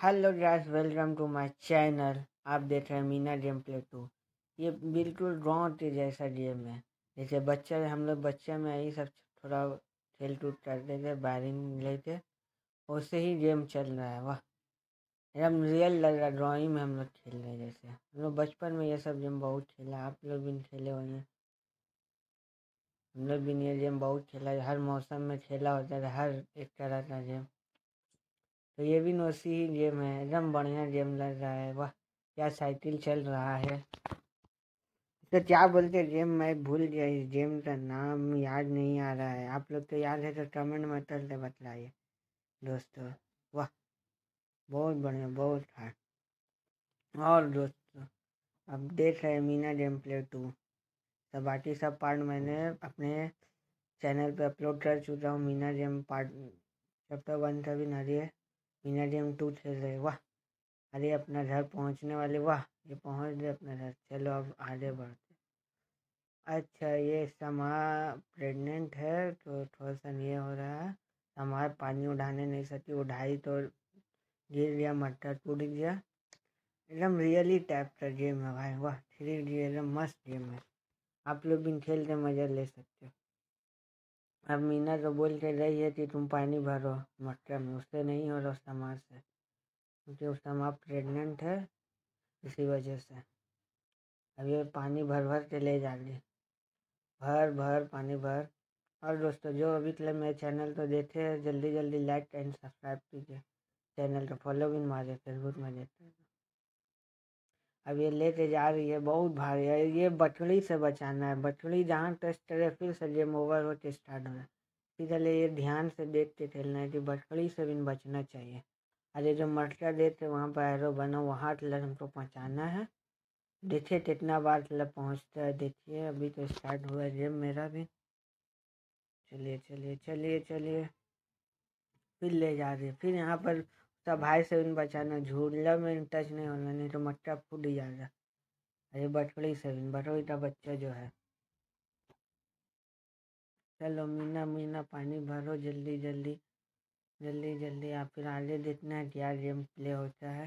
Hello guys, welcome to my channel. आप देख रहे हैं मीना गेम प्ले 2। ये बिल्कुल गाँव के जैसा गेम है। जैसे बच्चा हम लोग बच्चे में यही सब थोड़ा खेल कूद करते थे, बैरिंग लेके वैसे ही गेम चल रहा है। वाह, एकदम रियल लग रहा है। ड्राइंग में हम लोग खेल रहे हैं जैसे हम लोग बचपन में ये सब गेम बहुत खेला। आप लोग भी खेले होंगे। हम लोग भी ये गेम बहुत खेला है। हर मौसम में खेला होता है, हर एक तरह का गेम। तो ये भी नौसी ही गेम है। एकदम बढ़िया गेम लग रहा है। वाह, क्या साइकिल चल रहा है। तो क्या बोलते गेम, मैं भूल गया। इस गेम का नाम याद नहीं आ रहा है। आप लोग तो याद है तो कमेंट में करके बतलाइए दोस्तों। वाह, बहुत बढ़िया, बहुत है। और दोस्तों, अब देख रहे हैं मीना गेम प्ले 2। सब बाकी सब पार्ट मैंने अपने चैनल पे अपलोड कर चुका हूँ। मीना गेम पार्ट चैप्टर 1 का भी नारिये मीना गेम 2 खेल रहे। वाह, अरे अपना घर पहुंचने वाले। वाह, ये पहुंच गए अपना घर। चलो अब आगे बढ़ते। अच्छा, ये समा प्रेग्नेंट है तो थोड़ा सा ये हो रहा है। समा पानी उठाने नहीं सकती, उठाई तो गिर गया, मटका टूट गया। एकदम रियली टाइप का गेम है भाई। वाह, 3D एकदम मस्त गेम है। आप लोग भी खेल के मजा ले सकते हो। अब मीना तो बोल के रही है कि तुम पानी भरो मटका में, उससे नहीं हो रहा समा से, क्योंकि उस समा प्रेग्नेंट है, इसी वजह से। अब ये पानी भर भर के ले जा रही, भर भर पानी भर। और दोस्तों, जो अभी तक मेरे चैनल को देखे हैं, जल्दी जल्दी लाइक एंड सब्सक्राइब कीजिए। चैनल को फॉलो भी मारे, फेसबुक में देते हैं। अब ये लेके जा रही है, बहुत भारी है। ये बछड़ी से बचाना है। बछड़ी जहाँ टच करे फिर से गेम ओवर होके स्टार्ट होना है। इसलिए ये ध्यान से देख के खेलना है कि बछड़ी से भी बचना चाहिए। अरे जो मटका देते वहाँ पर एरो बना, वहाँ तक हमको पहुँचाना है। देखिए कितना बार तक पहुँचता है। देखिए अभी तो स्टार्ट हुआ है गेम मेरा भी। चलिए चलिए चलिए चलिए, फिर ले जा रही है। फिर यहाँ पर सब भाई से भी बचाना, झूला में टच नहीं होना, नहीं तो मटका फूट ही जाएगा। अरे बटकड़ी से भी, बटकड़ी का बच्चा जो है। चलो मीना मीना पानी भरो जल्दी जल्दी जल्दी जल्दी। आप फिर आगे देखना है क्या गेम प्ले होता है।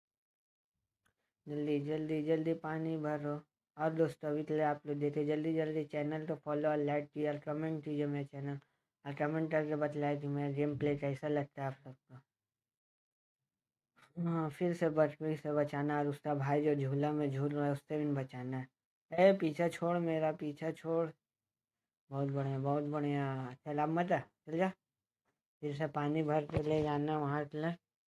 जल्दी जल्दी जल्दी पानी भरो। और दोस्तों, अभी के लिए आप लोग देखे, जल्दी जल्दी चैनल को फॉलो और लाइक कीजिए और कमेंट कीजिए मेरे चैनल, और कमेंट करके बताइए कि मेरा गेम प्ले कैसा लगता है आप सबको। हाँ, फिर से बचपन से बचाना, और उसका भाई जो झूला में झूल रहा है उससे भी बचाना है। ए पीछा छोड़, मेरा पीछा छोड़। बहुत बढ़िया, बहुत बढ़िया। चल अब मत आ, चल जा। फिर से पानी भर के ले जाना वहाँ से,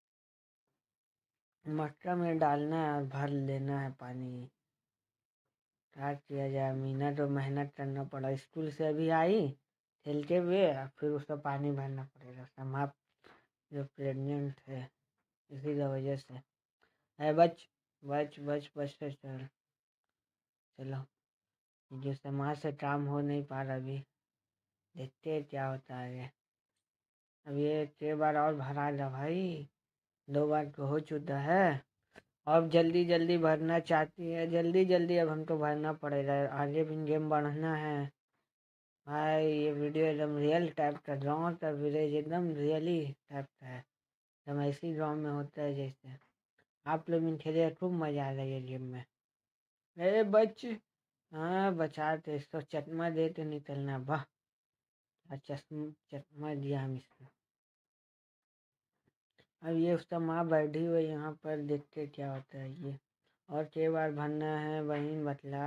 मटका में डालना है और भर लेना है पानी। क्या किया जाए, मीना तो मेहनत करना पड़ा। स्कूल से अभी आई खेलते हुए, फिर उसका पानी भरना पड़ेगा। समाप्त जो प्रेग्नेंट है, इसी की वजह से है। बच बच बच बच के चल। चलो, जो समाज से काम हो नहीं पा रहा अभी, देखते हैं क्या होता है। अब ये 6 बार और भरा जा भाई, 2 बार तो हो चुका है। अब जल्दी जल्दी भरना चाहती है, जल्दी जल्दी अब हमको भरना पड़ेगा। आगे भी गेम बढ़ना है भाई। ये वीडियो एकदम रियल टाइप का, गाँव का विलेज एकदम रियली टाइप का है। एकदम ऐसी गाँव में होता है जैसे आप लोग में खेले, खूब मजा आ रहा है ये गेम में। अरे बच, हाँ बचाते, इसको चकमा दे तो निकलना। वाह, चकमा दिया हम इसको। अब ये उसका माँ बैठी हुई यहाँ पर, देखते क्या होता है ये। और 6 बार भरना है, बहन बतला,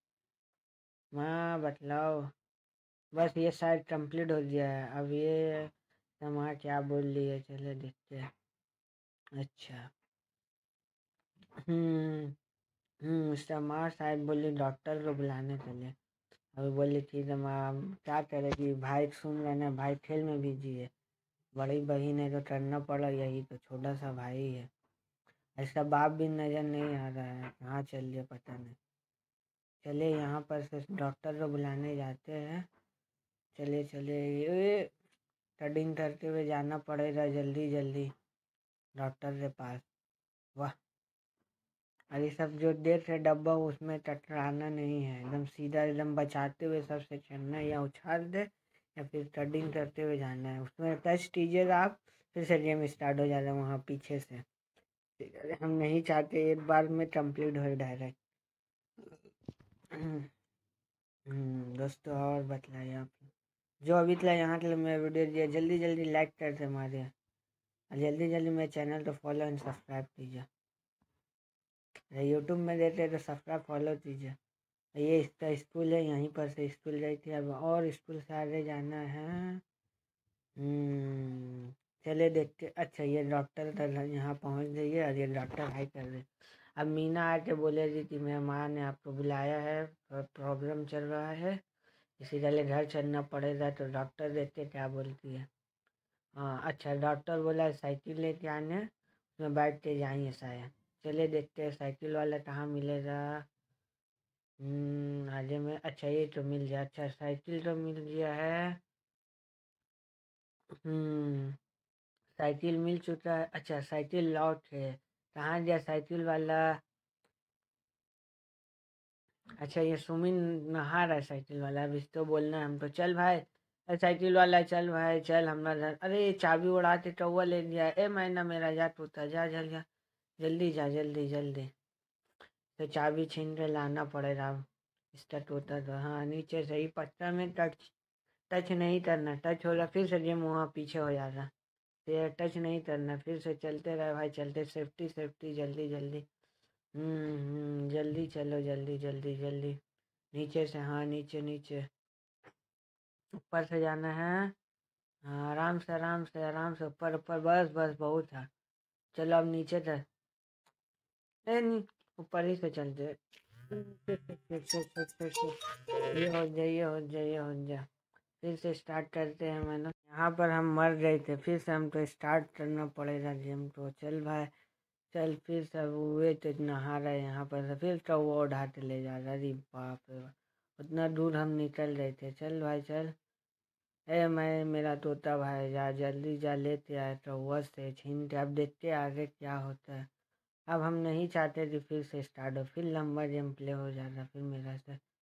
माँ बतलाओ। बस ये शायद कंप्लीट हो गया है। अब ये माँ क्या बोल रही है, चले देखते हैं। अच्छा, उसका माँ शायद बोली डॉक्टर को बुलाने के लिए। अभी बोली थी तो माँ क्या करेगी, भाई सुन रहे ना, भाई खेल में बिजी है। बड़ी बहन है तो करना पड़ा, यही तो छोटा सा भाई है। इसका बाप भी नजर नहीं आ रहा है, कहाँ चल गया पता नहीं। चले यहाँ पर से डॉक्टर को बुलाने जाते हैं। चले चले, ये कटिंग करते हुए जाना पड़ेगा जल्दी जल्दी डॉक्टर के पास। वाह, अरे सब जो देख रहे डब्बा, उसमें टकराना नहीं है, एकदम सीधा एकदम बचाते हुए सबसे चलना है, या उछाल दे या फिर कटिंग करते हुए जाना है। उसमें टच कीजिएगा आप, फिर से गेम स्टार्ट हो जाता है वहाँ पीछे से। हम नहीं चाहते एक बार में कंप्लीट हो डायरेक्ट। दोस्तों और बतलाइए आप जो अभी तक यहाँ तक मैं वीडियो दिया, जल्दी जल्दी लाइक करते हमारे, और जल्दी जल्दी मेरे चैनल को फॉलो एंड सब्सक्राइब कीजिए। यूट्यूब में देते हैं तो सब्सक्राइब फॉलो कीजिए। ये इसका स्कूल है, यहीं पर से स्कूल गई थी, अब और स्कूल से आगे जाना है। चले देखते। अच्छा ये डॉक्टर का यहाँ पहुँच गई है और ये डॉक्टर हाई कर रहे। अब मीना आके बोले जी कि मेरी माँ ने आपको बुलाया है, प्रॉब्लम चल रहा है, इसी के लिए घर चलना पड़ेगा। तो डॉक्टर देखते क्या बोलती है। हाँ अच्छा, डॉक्टर बोला साइकिल लेके आने, उसमें बैठ के जाएंगे शायद। चले देखते हैं साइकिल वाला कहाँ मिलेगा। आगे में अच्छा ये तो मिल गया। अच्छा साइकिल तो मिल गया है। साइकिल मिल चुका है। अच्छा साइकिल लॉक है, कहाँ गया साइकिल वाला। अच्छा ये सुमिन नहा रहा है साइकिल वाला, अब इसको बोलना है हमको, चल भाई अरे साइकिल वाला चल भाई चल हमारा घर। अरे चाबी उड़ा के कौवा ले लिया। ए मैना मेरा जा टूटा, जा जल जा, जल्दी जा जल्दी जल्दी। तो चाबी छीन के लाना पड़ेगा अब, इसका टूटा तो। हाँ नीचे से ही पत्थर में टच टच नहीं करना, टच हो रहा फिर से ये मुँह पीछे हो जाता। फिर टच नहीं करना, फिर से चलते रहे भाई, चलते सेफ्टी सेफ्टी, जल्दी जल्दी। जल्दी चलो जल्दी जल्दी जल्दी। नीचे से, हाँ नीचे नीचे, ऊपर से जाना है। हाँ आराम से आराम से आराम से, ऊपर ऊपर, बस बस बहुत है। चलो अब नीचे से, नहीं ऊपर ही से चलते। ये हो जाए ये हो जाए ये हो जाए, फिर से स्टार्ट करते हैं। मैंने यहाँ पर हम मर गए थे, फिर से हमको स्टार्ट करना पड़ेगा जिम को। चल भाई चल, फिर सब हुए तो नहा रहे यहाँ पर से, फिर तो वो उठा के ले जा रहा। अरे बाप रे बाप, उतना दूर हम निकल रहे थे। चल भाई चल। मैं मेरा तोता भाई जा जल्दी जा, लेते आए तो वह से छीन के। अब देखते आगे क्या होता है। अब हम नहीं चाहते कि फिर से स्टार्ट हो, फिर लंबा गेम प्ले हो जाता फिर मेरा से।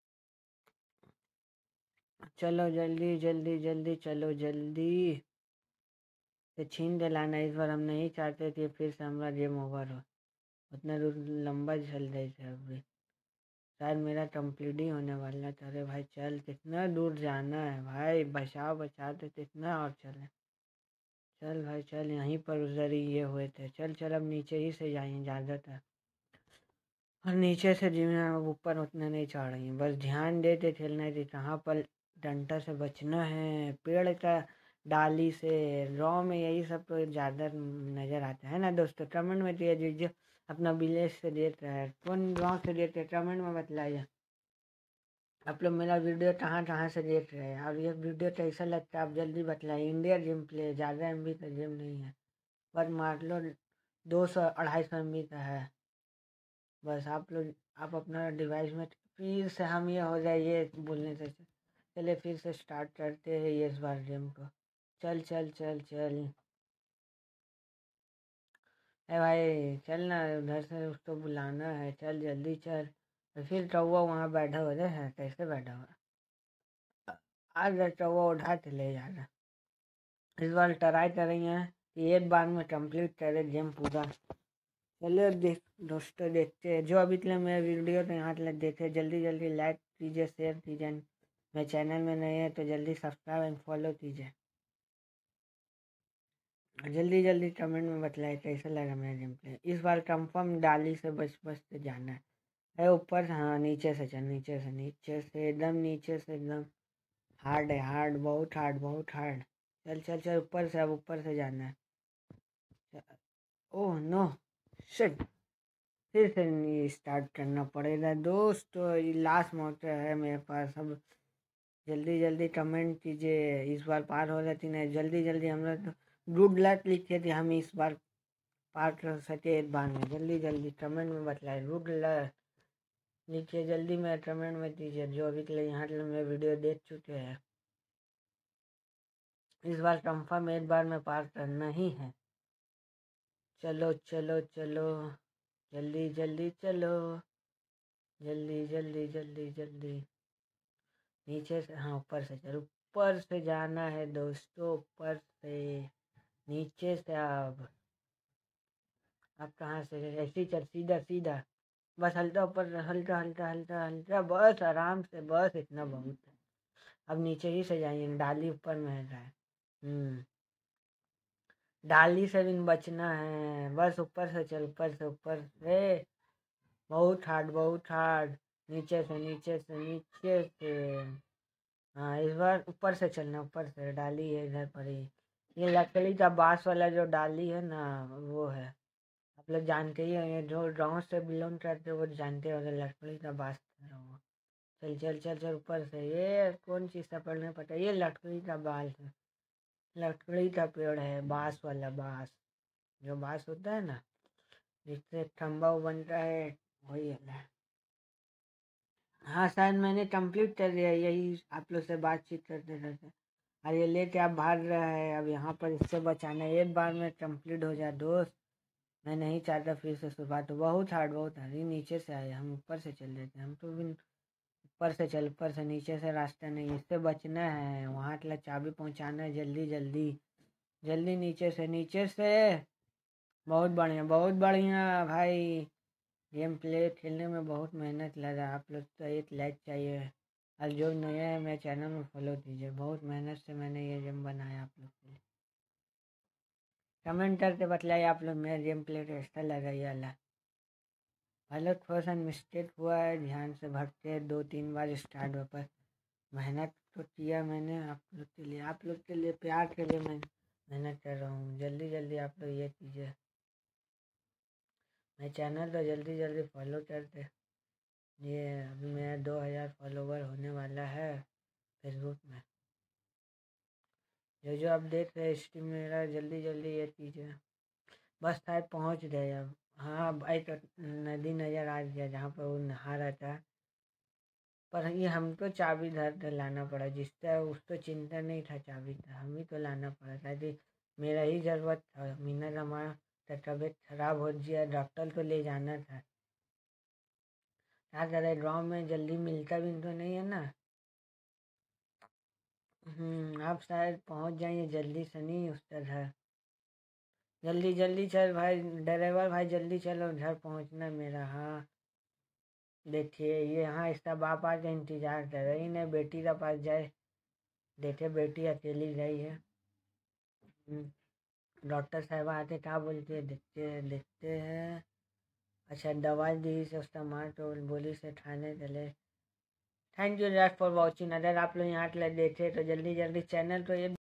चलो जल्दी जल्दी जल्दी चलो जल्दी, तो छीन के लाना। इस बार हम नहीं चाहते कि फिर से हमारा गेम ओवर हो। उतना दूर लंबा चल रहे थे, अभी शायद मेरा कंप्लीट ही होने वाला था। अरे भाई चल, कितना दूर जाना है भाई, बचाओ बचा तो कितना और चले। चल भाई चल, यहीं पर उधर ही ये हुए थे। चल चल अब नीचे ही से जाएंगे ज़्यादातर, और नीचे से जिन्हें ऊपर उतना नहीं चढ़ रही हैं, बस ध्यान देते खेलना है कि कहाँ पर डंडा से बचना है, पेड़ का डाली से, रॉ में यही सब तो ज़्यादा नज़र आता है ना दोस्तों। कमेंट में दिया दीजिए अपना विलेज से देख रहा है, कौन गाँव से देख रहे हैं, कमेंट में बतलाइए आप लोग मेरा वीडियो कहाँ से देख रहे हैं, और ये वीडियो कैसा लगता है आप जल्दी बतलाइए। इंडिया गेम प्ले, ज़्यादा MB का गेम नहीं है, बस मान लो 200-250 MB का है। बस आप लोग, आप अपना डिवाइस में, फिर से हम ये हो जाए ये बोलने से। चलिए फिर से स्टार्ट करते हैं ये इस बार गेम को। चल चल चल चल, अरे भाई चल ना, उधर से उसको बुलाना है, चल जल्दी चल। और फिर कौवा वहाँ बैठा हो है, कैसे बैठा हुआ। आज कौवा उठा के ले जाना। इस बार ट्राई करेंगे कि एक बार में कंप्लीट करें गेम पूरा। चलिए देख दोस्तों, देखते हैं जो अभी तक मेरे वीडियो तो यहाँ तक देखे, जल्दी जल्दी लाइक कीजिए, शेयर कीजिए। मेरे चैनल में नहीं है तो जल्दी सब्सक्राइब एंड फॉलो कीजिए। जल्दी जल्दी कमेंट में बतलाइए कैसा लगा मेरा गेम प्ले। इस बार कंफर्म डाली से बच बच के जाना है। ऊपर से, हाँ नीचे से चल, नीचे से, नीचे से एकदम नीचे से एकदम। हार्ड है, हार्ड, बहुत हार्ड बहुत हार्ड। चल चल चल, ऊपर से, अब ऊपर से जाना है। ओह नो, शिट, फिर से स्टार्ट करना पड़ेगा दोस्तों। ये लास्ट मौका है मेरे पास अब। जल्दी जल्दी कमेंट कीजिए, इस बार पार हो जाती नहीं। जल्दी जल्दी, हम लोग तो गुड लक लिखे थे, हम इस बार पार कर सके एक बार में। जल्दी जल्दी कमेंट में बतलाए गुड लक लिखिए, जल्दी में कमेंट में दीजिए जो अभी के लिए यहाँ तक मेरे वीडियो देख चुके हैं। इस बार कंफर्म एक बार में पार करना ही है। चलो चलो चलो, जल्दी जल्दी चलो, जल्दी जल्दी जल्दी जल्दी। नीचे से, हाँ ऊपर से चलो, ऊपर से जाना है दोस्तों, ऊपर से नीचे से। अब अब कहाँ से ऐसे ही चल, सीधा सीधा, बस हल्का ऊपर, हल्का हल्का हल्का हल्का, बस आराम से, बस इतना बहुत है। अब नीचे ही से जाइए, डाली ऊपर में है। डाली से भी बचना है, बस ऊपर से चल, ऊपर से, ऊपर से, बहुत हार्ड, बहुत हार्ड, नीचे से, नीचे से, नीचे से। हाँ, इस बार ऊपर से चलना, ऊपर से, डाली है इधर पर ही। ये लकड़ी का बांस वाला जो डाली है ना, वो है। आप लोग जानते ही हैं, जो गाँव से बिलोंग करते हैं वो जानते होंगे, लकड़ी का बांस है वो। चल चल चल चल ऊपर से, ये कौन चीज़ सा पढ़ने पता, ये लकड़ी का बाल है, लकड़ी का पेड़ है, बांस वाला, बांस, जो बांस होता है ना, जिससे खम्बा बनता है, वही है। हाँ, शायद मैंने कंप्लीट कर दिया, यही आप लोग से बातचीत करते करते। और ये लेके आप भाग रहा है, अब यहाँ पर इससे बचाना है, एक बार में कंप्लीट हो जाए दोस्त। मैं नहीं चाहता फिर से सुबह, तो बहुत हार्ड, बहुत हार्ड। ये नीचे से आए, हम ऊपर से चल देते, हम तो भी ऊपर से चल, ऊपर से, नीचे से रास्ता नहीं, इससे बचना है, वहाँ तक चाबी पहुँचाना है, जल्दी जल्दी जल्दी, नीचे से, नीचे से। बहुत बढ़िया, बहुत बढ़िया भाई। गेम प्ले खेलने में बहुत मेहनत लगा, आप लोग तो एक लाइक चाहिए। और जो नया है मेरे चैनल में फॉलो कीजिए, बहुत मेहनत से मैंने ये गेम बनाया आप लोग के लिए। कमेंट करके बतलाइए आप लोग मेरा गेम प्ले कैसा लगा ये वाला। हालांकि थोड़ा सा मिस्टेक हुआ है, ध्यान से भटके, 2-3 बार स्टार्ट हो, पर मेहनत तो किया मैंने आप लोग के लिए, आप लोग के लिए, प्यार के लिए मैं मेहनत कर रहा हूँ। जल्दी जल्दी आप लोग ये कीजिए, मेरे चैनल को जल्दी जल्दी फॉलो करते। ये अभी मेरा 2000 फॉलोवर होने वाला है फेसबुक में। जो जो आप देख रहे हैं स्ट्रीम मेरा, जल्दी जल्दी ये कीजिए। बस शायद पहुँच गए अब। हाँ भाई, तो नदी नज़र आ गया जहाँ पर वो नहा रहा था। पर ये हमको चाबी घर से लाना पड़ा, जिसका उसको चिंता नहीं था चाबी का, हम ही तो लाना पड़ा था कि मेरा ही ज़रूरत था। मीना हमारा का तबीयत खराब हो गया, डॉक्टर को ले जाना था। क्या करे, गाँव में जल्दी मिलता भी तो नहीं है ना। आप शायद पहुँच जाइए जल्दी से, नहीं उस तरह। जल्दी जल्दी चल भाई, ड्राइवर भाई जल्दी चलो, घर पहुँचना मेरा। हाँ, देखिए ये, हाँ, इसका बाप आके इंतजार कर रही, नहीं बेटी का पास जाए, देखे बेटी अकेली गई है। डॉक्टर साहब आते क्या बोलते हैं, देखते हैं। अच्छा, दवा दी से उसका माँ तो बोली से खाने चले। Thank you just for watching. अगर आप लोग यहाँ तक देखे तो जल्दी जल्दी चैनल को ये